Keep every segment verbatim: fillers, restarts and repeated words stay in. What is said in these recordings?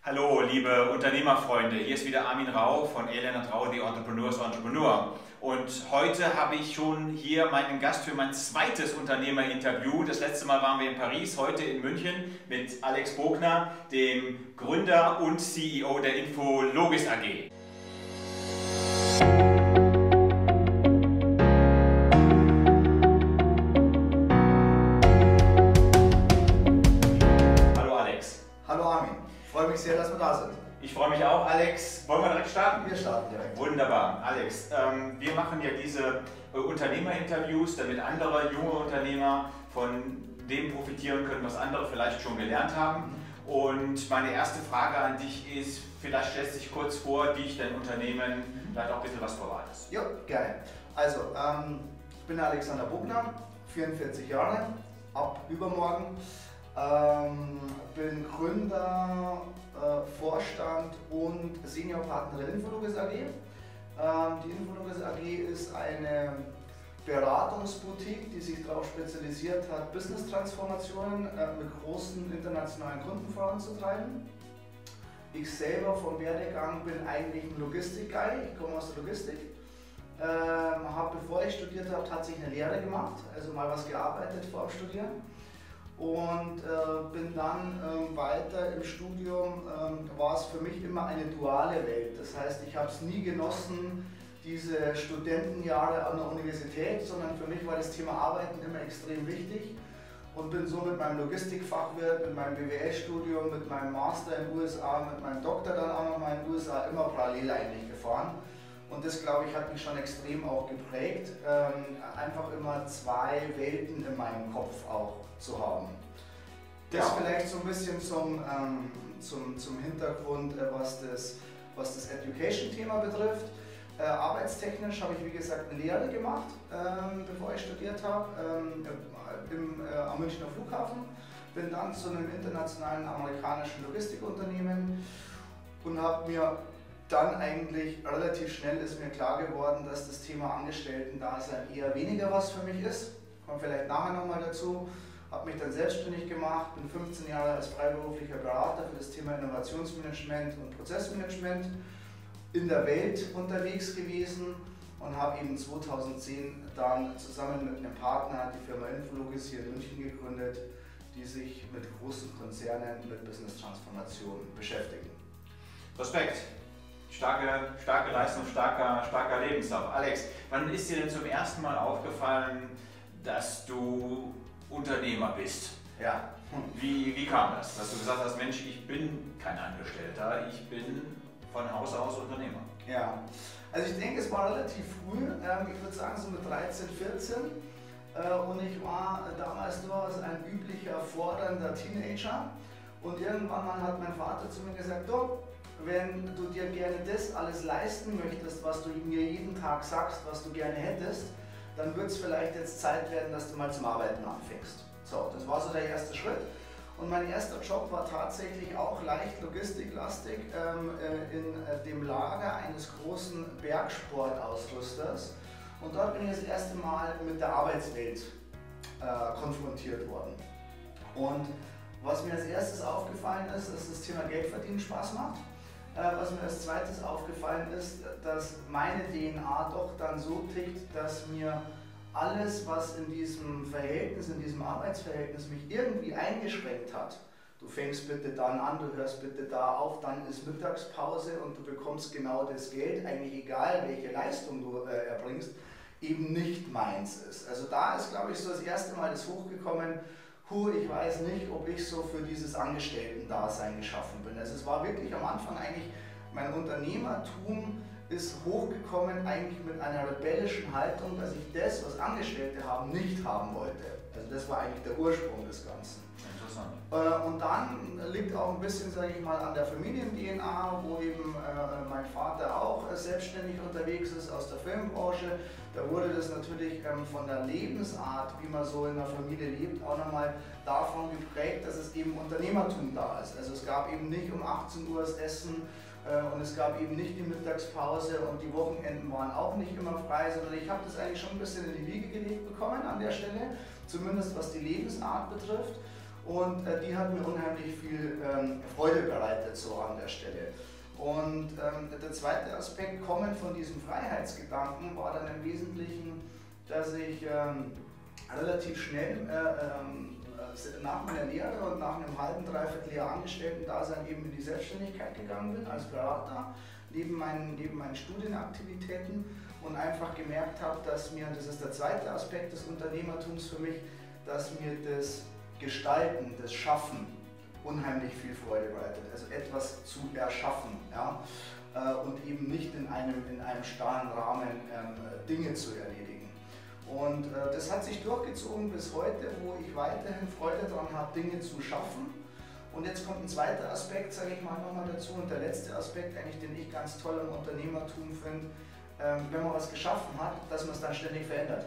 Hallo, liebe Unternehmerfreunde, hier ist wieder Armin Rau von Elena Rau, The Entrepreneur's Entrepreneur. Und heute habe ich schon hier meinen Gast für mein zweites Unternehmerinterview. Das letzte Mal waren wir in Paris, heute in München mit Alex Bogner, dem Gründer und C E O der Info-Logis A G. Ich freue mich sehr, dass wir da sind. Ich freue mich auch, Alex. Wollen wir direkt starten? Wir starten direkt. Wunderbar. Alex, ähm, wir machen ja diese äh, Unternehmerinterviews, damit andere junge Unternehmer von dem profitieren können, was andere vielleicht schon gelernt haben. Und meine erste Frage an dich ist, vielleicht stellst du dich kurz vor, wie ich dein Unternehmen, vielleicht auch ein bisschen was Privates. Ja, gerne. Also, ähm, ich bin Alexander Bogner, vierundvierzig Jahre, ab übermorgen. Ähm, bin Gründer, äh, Vorstand und Seniorpartner der Info-Logis A G. Ähm, die Info-Logis A G ist eine Beratungsboutique, die sich darauf spezialisiert hat, Business-Transformationen äh, mit großen internationalen Kunden voranzutreiben. Ich selber vom Werdegang bin eigentlich ein Logistik-Guy, ich komme aus der Logistik. Ähm, habe, bevor ich studiert habe, tatsächlich eine Lehre gemacht, also mal was gearbeitet vor dem Studieren. Und äh, bin dann ähm, weiter im Studium, ähm, war es für mich immer eine duale Welt. Das heißt, ich habe es nie genossen, diese Studentenjahre an der Universität, sondern für mich war das Thema Arbeiten immer extrem wichtig und bin so mit meinem Logistikfachwirt, mit meinem B W L-Studium, mit meinem Master in den U S A, mit meinem Doktor dann auch nochmal in den U S A immer parallel eigentlich gefahren. Und das, glaube ich, hat mich schon extrem auch geprägt, ähm, einfach immer zwei Welten in meinem Kopf auch zu haben. Das ja. Vielleicht so ein bisschen zum, ähm, zum, zum Hintergrund, äh, was das, was das Education-Thema betrifft. Äh, arbeitstechnisch habe ich, wie gesagt, eine Lehre gemacht, ähm, bevor ich studiert habe, ähm, im, äh, am Münchner Flughafen. Bin dann zu einem internationalen amerikanischen Logistikunternehmen und habe mir dann eigentlich relativ schnell ist mir klar geworden, dass das Thema Angestellten-Dasein eher weniger was für mich ist. Kommt vielleicht nachher nochmal dazu. Habe mich dann selbstständig gemacht, bin fünfzehn Jahre als freiberuflicher Berater für das Thema Innovationsmanagement und Prozessmanagement in der Welt unterwegs gewesen und habe eben zweitausendzehn dann zusammen mit einem Partner die Firma Info-Logis hier in München gegründet, die sich mit großen Konzernen mit Business-Transformation beschäftigen. Respekt! Starke, starke Leistung, starker, starker Lebenslauf. Alex, wann ist dir denn zum ersten Mal aufgefallen, dass du Unternehmer bist? Ja. Wie, wie kam das, dass du gesagt hast, Mensch, ich bin kein Angestellter, ich bin von Haus aus Unternehmer? Ja, also ich denke, es war relativ früh, ich würde sagen so mit dreizehn, vierzehn und ich war damals nur ein üblicher, fordernder Teenager und irgendwann mal hat mein Vater zu mir gesagt, du, wenn du dir gerne das alles leisten möchtest, was du mir jeden Tag sagst, was du gerne hättest, dann wird es vielleicht jetzt Zeit werden, dass du mal zum Arbeiten anfängst. So, das war so der erste Schritt. Und mein erster Job war tatsächlich auch leicht logistiklastig ähm, in äh, dem Lager eines großen Bergsportausrüsters. Und dort bin ich das erste Mal mit der Arbeitswelt äh, konfrontiert worden. Und was mir als erstes aufgefallen ist, dass das Thema Geldverdienen Spaß macht. Was mir als zweites aufgefallen ist, dass meine D N A doch dann so tickt, dass mir alles, was in diesem Verhältnis, in diesem Arbeitsverhältnis mich irgendwie eingeschränkt hat, du fängst bitte dann an, du hörst bitte da auf, dann ist Mittagspause und du bekommst genau das Geld, eigentlich egal welche Leistung du äh, erbringst, eben nicht meins ist. Also da ist, glaube ich, so das erste Mal das hochgekommen, Puh, ich weiß nicht, ob ich so für dieses Angestellten-Dasein geschaffen bin. Also es war wirklich am Anfang eigentlich, mein Unternehmertum ist hochgekommen eigentlich mit einer rebellischen Haltung, dass ich das, was Angestellte haben, nicht haben wollte. Also das war eigentlich der Ursprung des Ganzen. Interessant. Und dann liegt auch ein bisschen, sage ich mal, an der Familien-D N A, wo eben äh, mein Vater auch äh, selbstständig unterwegs ist aus der Filmbranche. Da wurde das natürlich ähm, von der Lebensart, wie man so in der Familie lebt, auch nochmal davon geprägt, dass es eben Unternehmertum da ist. Also es gab eben nicht um achtzehn Uhr das Essen äh, und es gab eben nicht die Mittagspause und die Wochenenden waren auch nicht immer frei, sondern ich habe das eigentlich schon ein bisschen in die Wiege gelegt bekommen an der Stelle, zumindest was die Lebensart betrifft. und äh, die hat mir unheimlich viel ähm, Freude bereitet so an der Stelle. Und ähm, der zweite Aspekt, kommend von diesem Freiheitsgedanken, war dann im Wesentlichen, dass ich ähm, relativ schnell äh, ähm, nach meiner Lehre und nach einem halben, dreiviertel Jahr Angestellten-Dasein eben in die Selbstständigkeit gegangen bin als Berater, neben meinen, neben meinen Studienaktivitäten und einfach gemerkt habe, dass mir, und das ist der zweite Aspekt des Unternehmertums für mich, dass mir das Gestalten, das Schaffen unheimlich viel Freude bereitet, also etwas zu erschaffen, ja? Und eben nicht in einem, in einem starren Rahmen ähm, Dinge zu erledigen. Und äh, das hat sich durchgezogen bis heute, wo ich weiterhin Freude daran habe, Dinge zu schaffen. Und jetzt kommt ein zweiter Aspekt, sage ich mal nochmal dazu, und der letzte Aspekt, eigentlich, den ich ganz toll am Unternehmertum finde, ähm, wenn man was geschaffen hat, dass man es dann ständig verändert.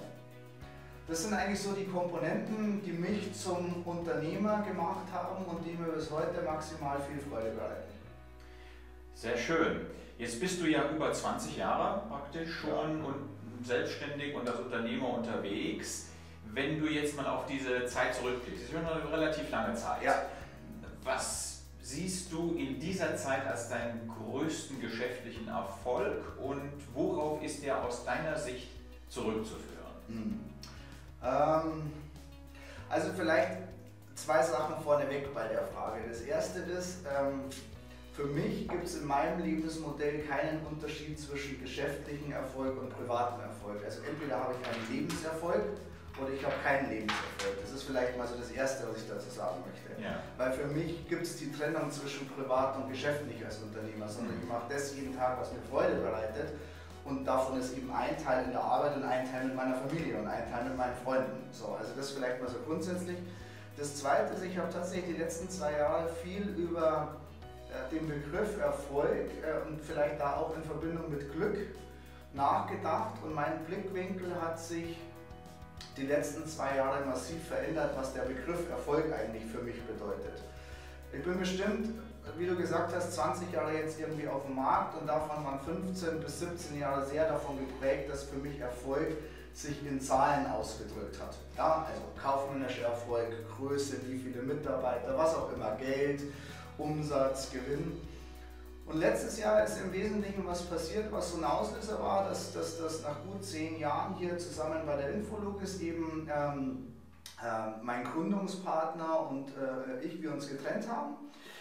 Das sind eigentlich so die Komponenten, die mich zum Unternehmer gemacht haben und die mir bis heute maximal viel Freude bereiten. Sehr schön. Jetzt bist du ja über zwanzig Jahre praktisch schon, ja, und selbstständig und als Unternehmer unterwegs. Wenn du jetzt mal auf diese Zeit zurückblickst, das ist schon eine relativ lange Zeit. Ja. Was siehst du in dieser Zeit als deinen größten geschäftlichen Erfolg und worauf ist der aus deiner Sicht zurückzuführen? Hm. Ähm, also vielleicht zwei Sachen vorneweg bei der Frage. Das erste ist, ähm, für mich gibt es in meinem Lebensmodell keinen Unterschied zwischen geschäftlichem Erfolg und privatem Erfolg. Also entweder habe ich einen Lebenserfolg oder ich habe keinen Lebenserfolg. Das ist vielleicht mal so das Erste, was ich dazu sagen möchte. Ja. Weil für mich gibt es die Trennung zwischen privat und Geschäft nicht als Unternehmer, sondern ich mache das jeden Tag, was mir Freude bereitet. Und davon ist eben ein Teil in der Arbeit und ein Teil mit meiner Familie und ein Teil mit meinen Freunden. So, also das vielleicht mal so grundsätzlich. Das Zweite ist, ich habe tatsächlich die letzten zwei Jahre viel über den Begriff Erfolg äh, und vielleicht da auch in Verbindung mit Glück nachgedacht und mein Blickwinkel hat sich die letzten zwei Jahre massiv verändert, was der Begriff Erfolg eigentlich für mich bedeutet. Ich bin bestimmt, wie du gesagt hast, zwanzig Jahre jetzt irgendwie auf dem Markt und davon waren fünfzehn bis siebzehn Jahre sehr davon geprägt, dass für mich Erfolg sich in Zahlen ausgedrückt hat. Ja, also kaufmännischer Erfolg, Größe, wie viele Mitarbeiter, was auch immer, Geld, Umsatz, Gewinn. Und letztes Jahr ist im Wesentlichen was passiert, was so ein Auslöser war, dass, dass, dass nach gut zehn Jahren hier zusammen bei der Infologis eben ähm, äh, mein Gründungspartner und äh, ich, wir uns getrennt haben.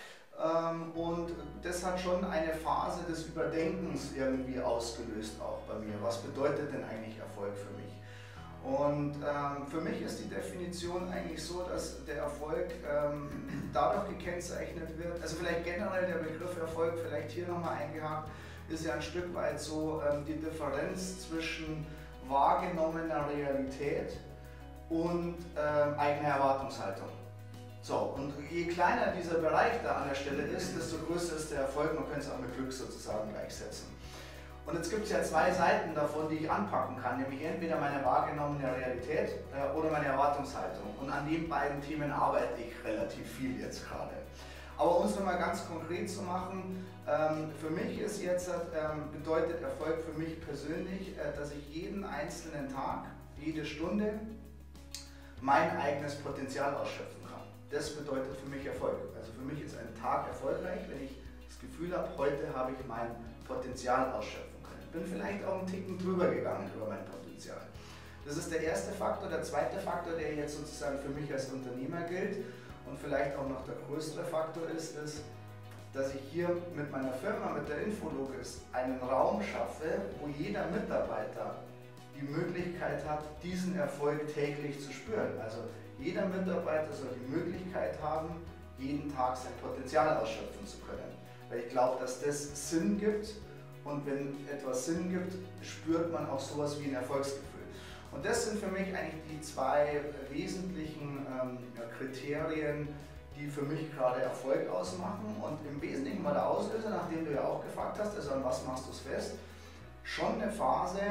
Ähm, und das hat schon eine Phase des Überdenkens irgendwie ausgelöst auch bei mir. Was bedeutet denn eigentlich Erfolg für mich? Und ähm, für mich ist die Definition eigentlich so, dass der Erfolg ähm, dadurch gekennzeichnet wird, also vielleicht generell der Begriff Erfolg, vielleicht hier nochmal eingehakt, ist ja ein Stück weit so ähm, die Differenz zwischen wahrgenommener Realität und ähm, eigener Erwartungshaltung. So, und je kleiner dieser Bereich da an der Stelle ist, desto größer ist der Erfolg, man könnte es auch mit Glück sozusagen gleichsetzen. Und jetzt gibt es ja zwei Seiten davon, die ich anpacken kann, nämlich entweder meine wahrgenommene Realität äh, oder meine Erwartungshaltung. Und an den beiden Themen arbeite ich relativ viel jetzt gerade. Aber um es nochmal ganz konkret zu machen, ähm, für mich ist jetzt, ähm, bedeutet Erfolg für mich persönlich, äh, dass ich jeden einzelnen Tag, jede Stunde mein eigenes Potenzial ausschöpfen kann. Das bedeutet für mich Erfolg. Also für mich ist ein Tag erfolgreich, wenn ich das Gefühl habe, heute habe ich mein Potenzial ausschöpfen. Bin vielleicht auch einen Ticken drüber gegangen über mein Potenzial. Das ist der erste Faktor. Der zweite Faktor, der jetzt sozusagen für mich als Unternehmer gilt und vielleicht auch noch der größere Faktor ist, ist, dass ich hier mit meiner Firma, mit der Infologis, einen Raum schaffe, wo jeder Mitarbeiter die Möglichkeit hat, diesen Erfolg täglich zu spüren. Also jeder Mitarbeiter soll die Möglichkeit haben, jeden Tag sein Potenzial ausschöpfen zu können. Weil ich glaube, dass das Sinn gibt. Und wenn etwas Sinn gibt, spürt man auch sowas wie ein Erfolgsgefühl. Und das sind für mich eigentlich die zwei wesentlichen ähm, Kriterien, die für mich gerade Erfolg ausmachen. Und im Wesentlichen war der Auslöser, nachdem du ja auch gefragt hast, also an was machst du es fest, schon eine Phase,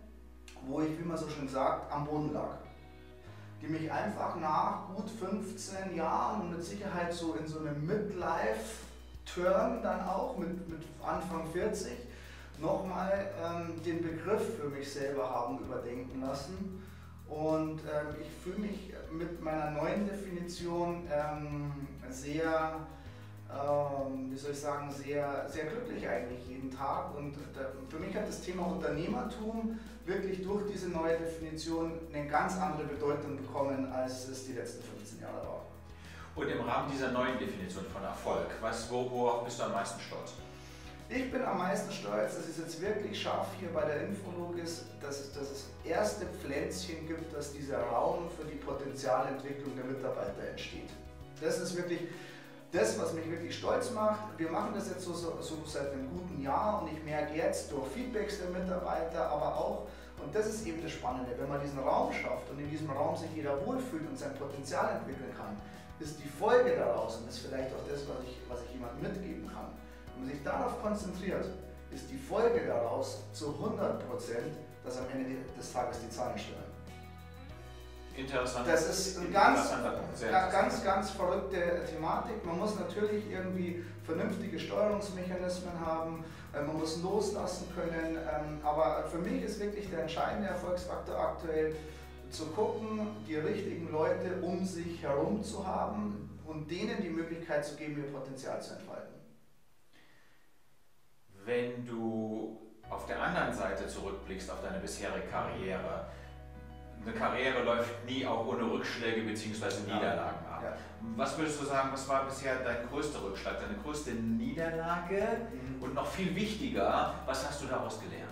wo ich, wie man so schön sagt, am Boden lag. Die mich einfach nach gut fünfzehn Jahren und mit Sicherheit so in so einem Midlife-Turn dann auch, mit, mit Anfang vierzig, nochmal ähm, den Begriff für mich selber haben überdenken lassen Und ähm, ich fühle mich mit meiner neuen Definition ähm, sehr, ähm, wie soll ich sagen, sehr, sehr glücklich eigentlich jeden Tag. Und äh, für mich hat das Thema Unternehmertum wirklich durch diese neue Definition eine ganz andere Bedeutung bekommen, als es die letzten fünfzehn Jahre war. Und im Rahmen dieser neuen Definition von Erfolg, was, wo, worauf bist du am meisten stolz? Ich bin am meisten stolz, dass es jetzt wirklich scharf hier bei der Infologis, dass es das erste Pflänzchen gibt, dass dieser Raum für die Potenzialentwicklung der Mitarbeiter entsteht. Das ist wirklich das, was mich wirklich stolz macht. Wir machen das jetzt so, so, so seit einem guten Jahr und ich merke jetzt durch Feedbacks der Mitarbeiter, aber auch, und das ist eben das Spannende, wenn man diesen Raum schafft und in diesem Raum sich jeder wohlfühlt und sein Potenzial entwickeln kann, ist die Folge daraus, und das ist vielleicht auch das, was ich, was ich jemandem mitgeben kann, wenn man sich darauf konzentriert, ist die Folge daraus zu hundert Prozent, dass am Ende des Tages die Zahlen stimmen. Interessant. Das ist eine ganz, ganz, ganz verrückte Thematik. Man muss natürlich irgendwie vernünftige Steuerungsmechanismen haben, man muss loslassen können, aber für mich ist wirklich der entscheidende Erfolgsfaktor aktuell, zu gucken, die richtigen Leute um sich herum zu haben und denen die Möglichkeit zu geben, ihr Potenzial zu entfalten. Wenn du auf der anderen Seite zurückblickst auf deine bisherige Karriere, eine Karriere läuft nie auch ohne Rückschläge bzw. Niederlagen ab. Ja. Was würdest du sagen, was war bisher dein größter Rückschlag, deine größte Niederlage mhm. und noch viel wichtiger, was hast du daraus gelernt?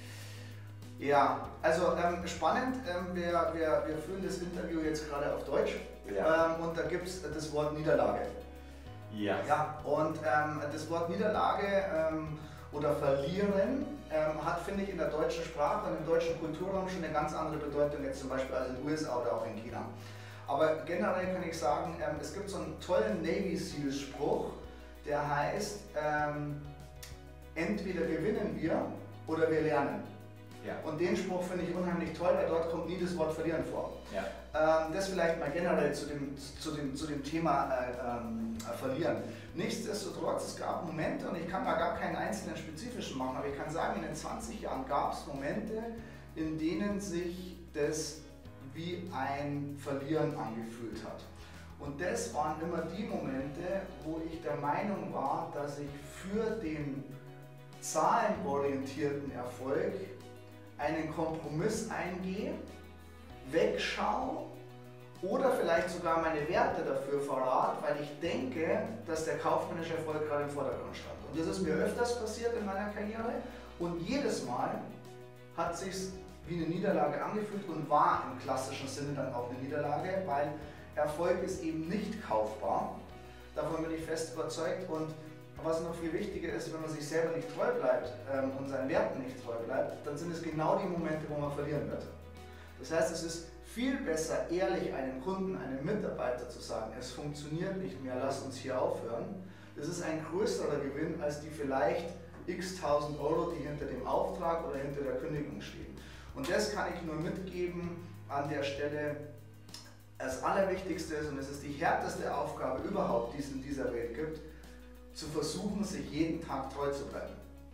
Ja, also ähm, spannend, ähm, wir, wir, wir führen das Interview jetzt gerade auf Deutsch ja. ähm, und da gibt es das Wort Niederlage. Ja. Ja, und ähm, das Wort Niederlage ähm, oder Verlieren ähm, hat, finde ich, in der deutschen Sprache und im deutschen Kulturraum schon eine ganz andere Bedeutung, jetzt zum Beispiel als in den U S A oder auch in China. Aber generell kann ich sagen, ähm, es gibt so einen tollen Navy Seals Spruch, der heißt, ähm, entweder gewinnen wir oder wir lernen. Ja. Und den Spruch finde ich unheimlich toll, weil dort kommt nie das Wort verlieren vor. Ja. Ähm, das vielleicht mal generell zu dem, zu dem, zu dem Thema äh, ähm, äh, verlieren. Nichtsdestotrotz, es gab Momente, und ich kann da gar keinen einzelnen spezifischen machen, aber ich kann sagen, in den zwanzig Jahren gab es Momente, in denen sich das wie ein Verlieren angefühlt hat. Und das waren immer die Momente, wo ich der Meinung war, dass ich für den zahlenorientierten Erfolg einen Kompromiss eingehe, wegschaue oder vielleicht sogar meine Werte dafür verrate, weil ich denke, dass der kaufmännische Erfolg gerade im Vordergrund stand. Und das ist mir öfters passiert in meiner Karriere und jedes Mal hat es sich wie eine Niederlage angefühlt und war im klassischen Sinne dann auch eine Niederlage, weil Erfolg ist eben nicht kaufbar. Davon bin ich fest überzeugt. Und was noch viel wichtiger ist, wenn man sich selber nicht treu bleibt ähm, und seinen Werten nicht treu bleibt, dann sind es genau die Momente, wo man verlieren wird. Das heißt, es ist viel besser, ehrlich einem Kunden, einem Mitarbeiter zu sagen, es funktioniert nicht mehr, lass uns hier aufhören. Das ist ein größerer Gewinn als die vielleicht x tausend Euro, die hinter dem Auftrag oder hinter der Kündigung stehen. Und das kann ich nur mitgeben an der Stelle. Das Allerwichtigste ist, und es ist die härteste Aufgabe überhaupt, die es in dieser Welt gibt, zu versuchen, sich jeden Tag treu zu bleiben.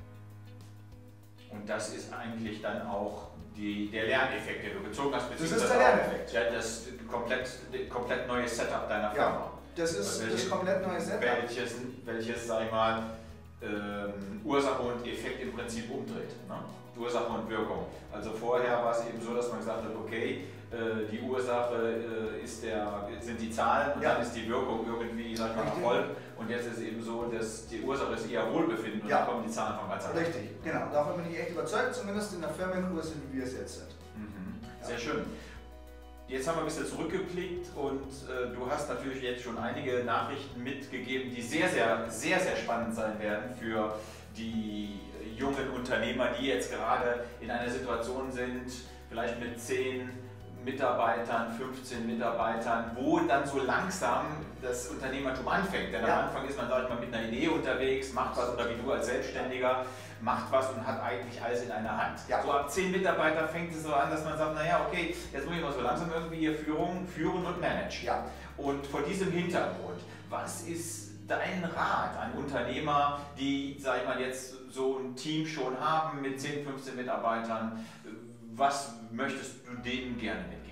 Und das ist eigentlich dann auch die, der Lerneffekt, den du gezogen hast. Das ist der Lerneffekt. Ja, das komplett, komplett neue Setup deiner Firma. Ja, das ist welches, das komplett neue Setup. Welches, welches sag ich mal, ähm, Ursache und Effekt im Prinzip umdreht. Ne? Ursache und Wirkung. Also vorher war es eben so, dass man gesagt hat, okay, äh, die Ursache äh, ist der, sind die Zahlen und ja. dann ist die Wirkung irgendwie, sag ich mal, Erfolg. Und jetzt ist es eben so, dass die Ursache ist eher Wohlbefinden und ja. dann kommen die Zahlen von ganz allein. Richtig, genau. Davon bin ich echt überzeugt, zumindest in der Firmengröße, wie wir es jetzt sind. Mhm. Ja. Sehr schön. Jetzt haben wir ein bisschen zurückgeblickt und äh, du hast natürlich jetzt schon einige Nachrichten mitgegeben, die sehr, sehr, sehr, sehr spannend sein werden für die jungen Unternehmer, die jetzt gerade in einer Situation sind, vielleicht mit zehn Mitarbeitern, fünfzehn Mitarbeitern, wo dann so langsam das Unternehmertum anfängt. Denn ja. am Anfang ist man, sag ich mal, mit einer Idee unterwegs, macht was, oder wie du als Selbstständiger, macht was und hat eigentlich alles in einer Hand. Ja. So ab zehn Mitarbeiter fängt es so an, dass man sagt, naja, okay, jetzt muss ich mal so langsam irgendwie hier Führung, führen und managen. Ja. Und vor diesem Hintergrund, was ist dein Rat an Unternehmer, die, sag ich mal, jetzt so ein Team schon haben mit zehn, fünfzehn Mitarbeitern? Was möchtest du denen gerne mitgeben?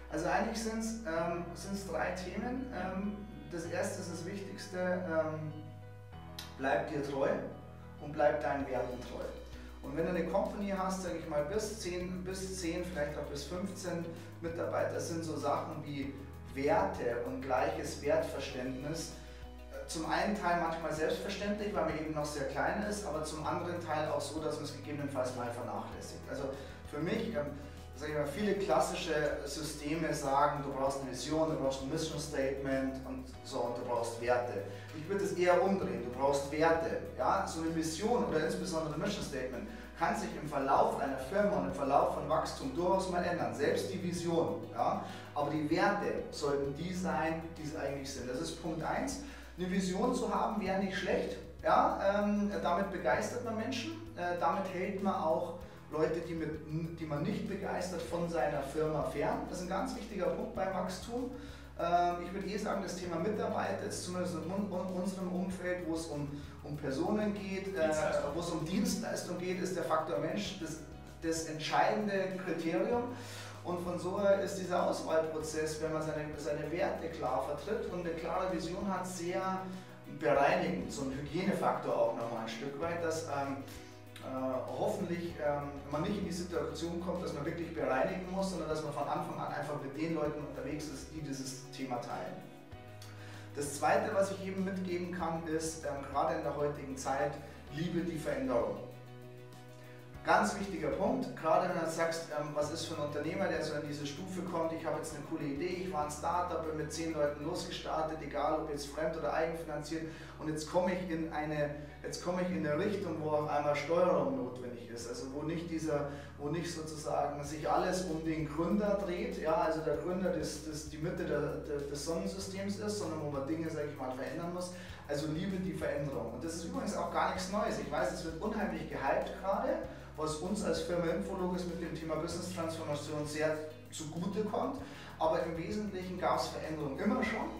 Also eigentlich sind es ähm, drei Themen. Ähm, das erste ist das Wichtigste, ähm, bleib dir treu und bleib deinen Werten treu. Und wenn du eine Company hast, sage ich mal, bis zehn, bis zehn, vielleicht auch bis fünfzehn Mitarbeiter, sind so Sachen wie Werte und gleiches Wertverständnis zum einen Teil manchmal selbstverständlich, weil man eben noch sehr klein ist, aber zum anderen Teil auch so, dass man es gegebenenfalls mal vernachlässigt. Also für mich, ähm, sag ich mal, viele klassische Systeme sagen, du brauchst eine Vision, du brauchst ein Mission Statement und so, und du brauchst Werte. Ich würde es eher umdrehen, du brauchst Werte. Ja? So eine Vision oder insbesondere ein Mission Statement kann sich im Verlauf einer Firma und im Verlauf von Wachstum durchaus mal ändern, selbst die Vision. Ja? Aber die Werte sollten die sein, die es eigentlich sind. Das ist Punkt eins. Eine Vision zu haben wäre nicht schlecht. Ja? Ähm, damit begeistert man Menschen, äh, damit hält man auch Leute, die, mit, die man nicht begeistert, von seiner Firma fern. Das ist ein ganz wichtiger Punkt beim Wachstum. Ähm, ich würde eh sagen, das Thema Mitarbeiter ist zumindest in unserem Umfeld, wo es um, um Personen geht, äh, wo es um Dienstleistung geht, ist der Faktor Mensch das, das entscheidende Kriterium. Und von so her ist dieser Auswahlprozess, wenn man seine, seine Werte klar vertritt und eine klare Vision hat, sehr bereinigend, so ein Hygienefaktor auch nochmal ein Stück weit, dass ähm, äh, hoffentlich ähm, man nicht in die Situation kommt, dass man wirklich bereinigen muss, sondern dass man von Anfang an einfach mit den Leuten unterwegs ist, die dieses Thema teilen. Das Zweite, was ich jedem mitgeben kann, ist, ähm, gerade in der heutigen Zeit, liebe die Veränderung. Ganz wichtiger Punkt, gerade wenn du sagst, ähm, was ist für ein Unternehmer, der so in diese Stufe kommt, ich habe jetzt eine coole Idee, ich war ein Startup, bin mit zehn Leuten losgestartet, egal ob jetzt fremd oder eigenfinanziert, und jetzt komme ich in eine, jetzt komme ich in eine Richtung, wo auf einmal Steuerung notwendig ist, also wo nicht dieser, wo nicht sozusagen sich alles um den Gründer dreht, ja, also der Gründer das, das die Mitte der, der, des Sonnensystems ist, sondern wo man Dinge, sage ich mal, verändern muss. Also liebe die Veränderung. Und das ist übrigens auch gar nichts Neues. Ich weiß, es wird unheimlich gehypt gerade, was uns als Firma Infologus mit dem Thema Business Transformation sehr zugute kommt. Aber im Wesentlichen gab es Veränderungen immer schon.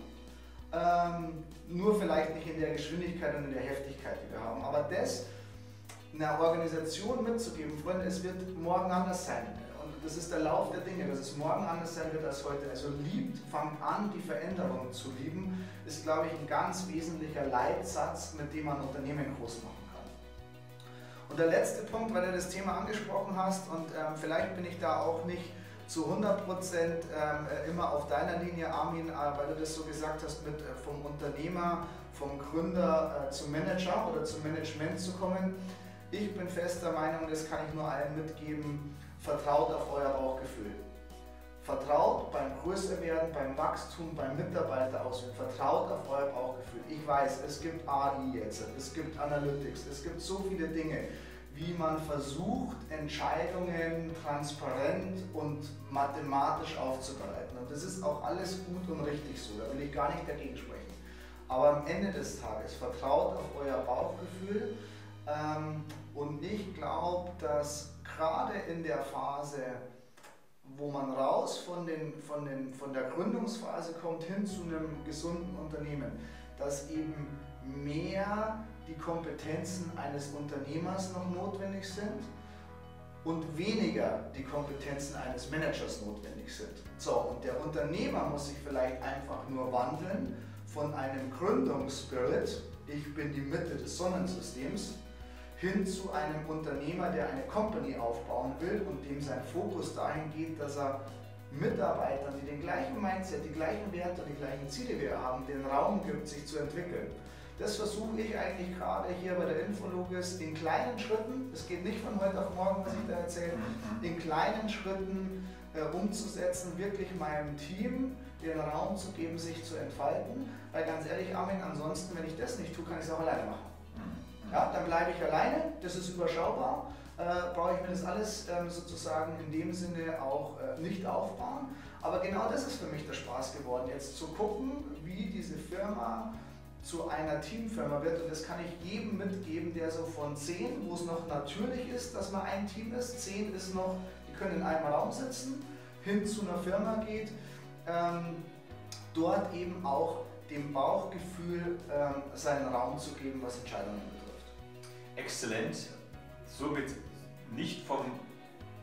Ähm, nur vielleicht nicht in der Geschwindigkeit und in der Heftigkeit, die wir haben. Aber das einer Organisation mitzugeben, Freunde, es wird morgen anders sein. Und das ist der Lauf der Dinge, dass es morgen anders sein wird als heute. Also liebt, fangt an, die Veränderung zu lieben, ist, glaube ich, ein ganz wesentlicher Leitsatz, mit dem man Unternehmen groß machen kann. Und der letzte Punkt, weil du das Thema angesprochen hast, und ähm, vielleicht bin ich da auch nicht zu hundert Prozent ähm, immer auf deiner Linie, Armin, äh, weil du das so gesagt hast, mit äh, vom Unternehmer, vom Gründer äh, zum Manager oder zum Management zu kommen. Ich bin fester Meinung, das kann ich nur allen mitgeben, vertraut auf euer Bauchgefühl. Vertraut beim Größerwerden, beim Wachstum, beim Mitarbeiterauswählen, vertraut auf euer Bauchgefühl. Ich weiß, es gibt A I jetzt, es gibt Analytics, es gibt so viele Dinge, wie man versucht, Entscheidungen transparent und mathematisch aufzubereiten. Und das ist auch alles gut und richtig so, da will ich gar nicht dagegen sprechen. Aber am Ende des Tages vertraut auf euer Bauchgefühl. Ähm, und ich glaube, dass gerade in der Phase, wo man raus von, den, von, den, von der Gründungsphase kommt hin zu einem gesunden Unternehmen, dass eben mehr die Kompetenzen eines Unternehmers noch notwendig sind und weniger die Kompetenzen eines Managers notwendig sind. So, und der Unternehmer muss sich vielleicht einfach nur wandeln von einem Gründungsspirit, ich bin die Mitte des Sonnensystems, hin zu einem Unternehmer, der eine Company aufbauen will und dem sein Fokus dahin geht, dass er Mitarbeitern, die den gleichen Mindset, die gleichen Werte und die gleichen Ziele wie er haben, den Raum gibt, sich zu entwickeln. Das versuche ich eigentlich gerade hier bei der Infologus in kleinen Schritten, es geht nicht von heute auf morgen, was ich da erzähle, in kleinen Schritten äh, umzusetzen, wirklich meinem Team den Raum zu geben, sich zu entfalten, weil ganz ehrlich, Armin, ansonsten, wenn ich das nicht tue, kann ich es auch alleine machen. Ja, dann bleibe ich alleine, das ist überschaubar, äh, brauche ich mir das alles ähm, sozusagen in dem Sinne auch äh, nicht aufbauen. Aber genau das ist für mich der Spaß geworden, jetzt zu gucken, wie diese Firma zu einer Teamfirma wird. Und das kann ich jedem mitgeben, der so von zehn, wo es noch natürlich ist, dass man ein Team ist, zehn ist noch, die können in einem Raum sitzen, hin zu einer Firma geht, ähm, dort eben auch dem Bauchgefühl ähm, seinen Raum zu geben, was Entscheidungen betrifft. Exzellent, somit nicht vom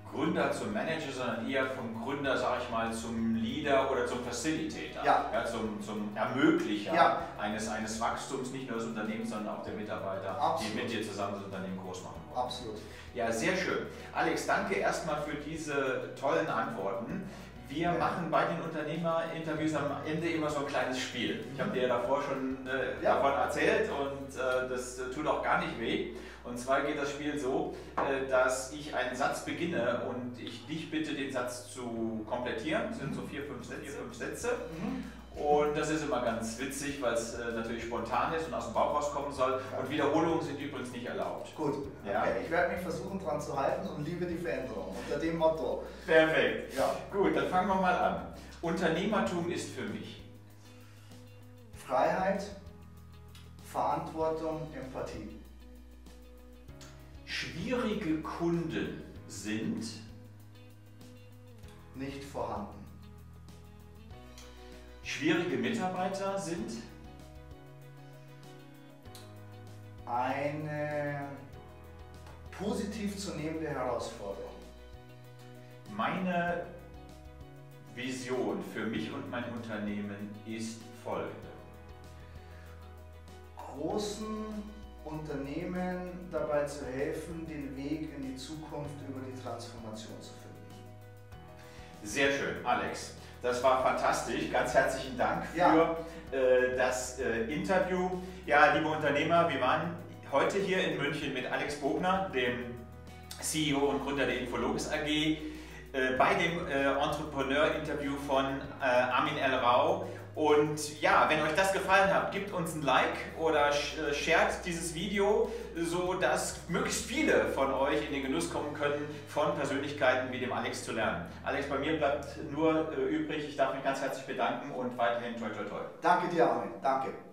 Gründer zum Manager, sondern eher vom Gründer, sage ich mal, zum Leader oder zum Facilitator, ja. Ja, zum, zum Ermöglicher ja. eines, eines Wachstums, nicht nur des Unternehmens, sondern auch der Mitarbeiter, Absolut. die mit dir zusammen das Unternehmen groß machen wollen. Absolut. Ja, sehr schön. Alex, danke erstmal für diese tollen Antworten. Wir machen bei den Unternehmerinterviews am Ende immer so ein kleines Spiel. Ich habe dir ja davor schon äh, ja. davon erzählt und äh, das äh, tut auch gar nicht weh. Und zwar geht das Spiel so, äh, dass ich einen Satz beginne und ich dich bitte, den Satz zu komplettieren. Das sind so vier, fünf Sätze. Vier, fünf Sätze. Mhm. Und das ist immer ganz witzig, weil es äh, natürlich spontan ist und aus dem Bauch rauskommen soll. Und Wiederholungen sind übrigens nicht erlaubt. Gut, ja. Okay. Ich werde mich versuchen dran zu halten und liebe die Veränderung unter dem Motto. Perfekt. Ja. Gut, dann fangen wir mal an. Unternehmertum ist für mich Freiheit, Verantwortung, Empathie. Schwierige Kunden sind nicht vorhanden. Schwierige Mitarbeiter sind eine positiv zu nehmende Herausforderung. Meine Vision für mich und mein Unternehmen ist folgende. Großen Unternehmen dabei zu helfen, den Weg in die Zukunft über die Transformation zu finden. Sehr schön, Alex. Das war fantastisch. Ganz herzlichen Dank für ja. äh, das äh, Interview. Ja, liebe Unternehmer, wir waren heute hier in München mit Alex Bogner, dem C E O und Gründer der Infologis A G, äh, bei dem äh, Entrepreneur-Interview von äh, Armin L. Rau. Und ja, wenn euch das gefallen hat, gebt uns ein Like oder shared dieses Video, so dass möglichst viele von euch in den Genuss kommen können, von Persönlichkeiten wie dem Alex zu lernen. Alex, bei mir bleibt nur äh, übrig, ich darf mich ganz herzlich bedanken und weiterhin toi toi toi. Danke dir, Armin. Danke.